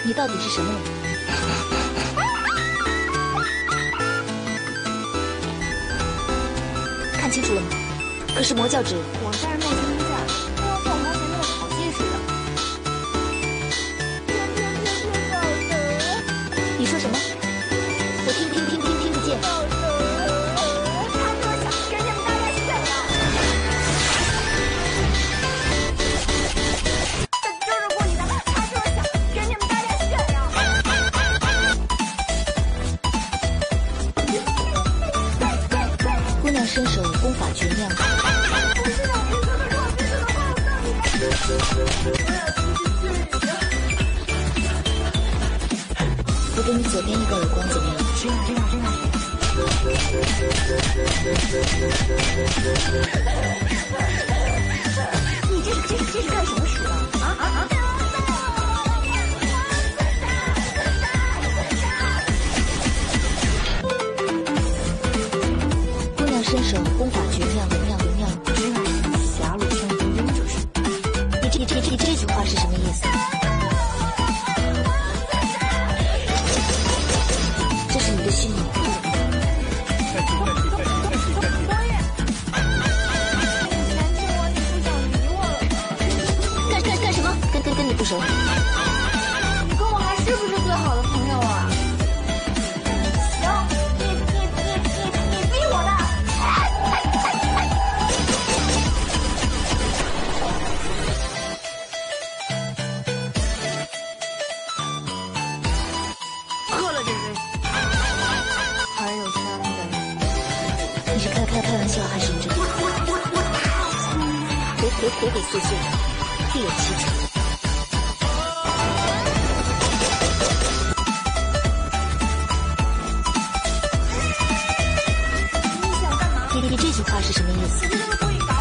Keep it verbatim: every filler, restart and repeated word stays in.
你到底是什么人？看清楚了吗？可是魔教旨， 我算是内心一下，不要像我刚才那么好戏似的。天天天天道德， 你说什么？我听听听听听不见。 道德，他说想跟你们大家炫耀。他就是故意的，他就是想跟你们大家炫耀。 姑娘身手功法绝妙。 不是的，我跟你说的是我真实的话，我告诉你。 我给你左边一个耳光怎么样？ 真的真的真的。你这是这是这是干什么使的？啊啊啊！ 姑娘身手功法绝妙，绝妙绝妙。 真的是狭路相逢应者是。 你这这这这句话是什么意思？这是你的虚拟。干干干什么？跟跟跟你不熟。 你跟我还是不是最好的朋友啊？行，你你你你你逼我的。喝了这杯，还有三杯。 你是开开开玩笑还是认真？鬼鬼鬼鬼祟祟，必有蹊跷。 你想干嘛？ 你你这句话是什么意思？ 你这是故意搞